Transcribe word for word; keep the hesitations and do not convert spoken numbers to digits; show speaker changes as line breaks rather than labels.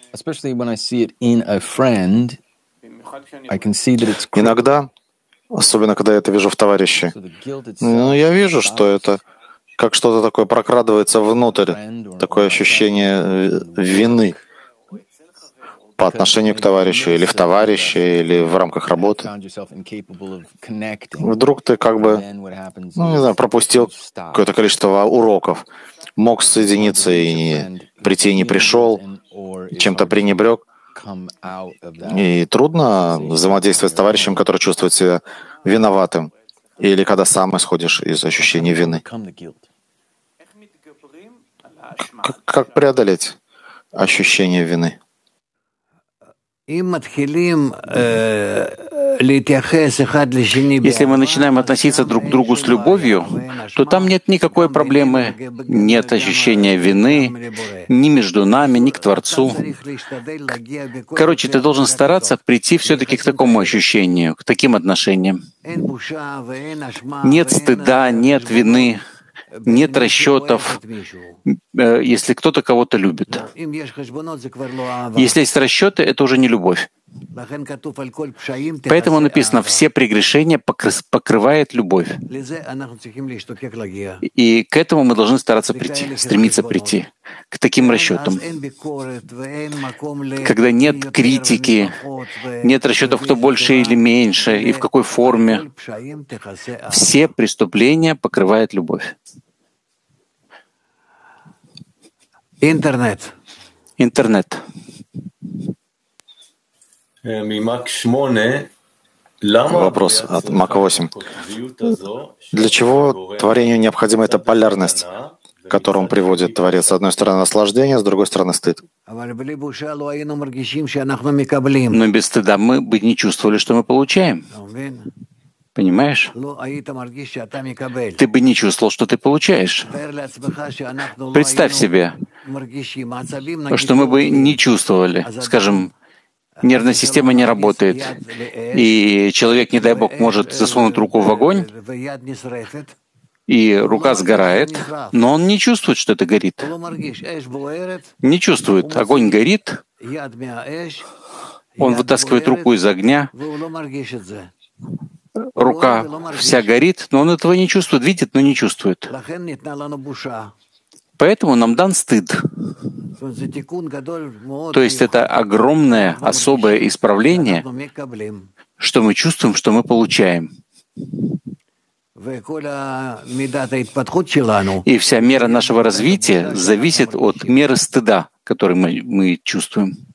Иногда, особенно когда я это вижу в товарище, ну, я вижу, что это как что-то такое прокрадывается внутрь, такое ощущение э, вины по отношению к товарищу, или в товарище, или в рамках работы. Вдруг ты как бы, ну, не знаю, пропустил какое-то количество уроков, мог соединиться и не, прийти не пришел, чем-то пренебрег. И трудно взаимодействовать с товарищем, который чувствует себя виноватым, или когда сам исходишь из ощущения вины. Как, как преодолеть ощущение вины?
Если мы начинаем относиться друг к другу с любовью, то там нет никакой проблемы, нет ощущения вины ни между нами, ни к Творцу. Короче, ты должен стараться прийти все-таки к такому ощущению, к таким отношениям. Нет стыда, нет вины, нет расчетов, если кто-то кого-то любит. Если есть расчеты, это уже не любовь. Поэтому написано, все прегрешения покрывает любовь. И к этому мы должны стараться прийти, стремиться прийти, к таким расчетам. Когда нет критики, нет расчетов, кто больше или меньше, и в какой форме, все преступления покрывает любовь. Интернет.
Интернет. Вопрос от Мак восемь. Для чего творению необходима эта полярность, к которому приводит Творец? С одной стороны наслаждение, с другой стороны стыд. Но без стыда мы бы не чувствовали, что мы получаем. Понимаешь? Ты бы не чувствовал, что ты получаешь. Представь себе, что мы бы не чувствовали, скажем, нервная система не работает, и человек, не дай бог, может засунуть руку в огонь, и рука сгорает, но он не чувствует, что это горит. Не чувствует. Огонь горит, он вытаскивает руку из огня, рука вся горит, но он этого не чувствует, видит, но не чувствует. Поэтому нам дан стыд. То есть это огромное, особое исправление, что мы чувствуем, что мы получаем. И вся мера нашего развития зависит от меры стыда, который мы, мы чувствуем.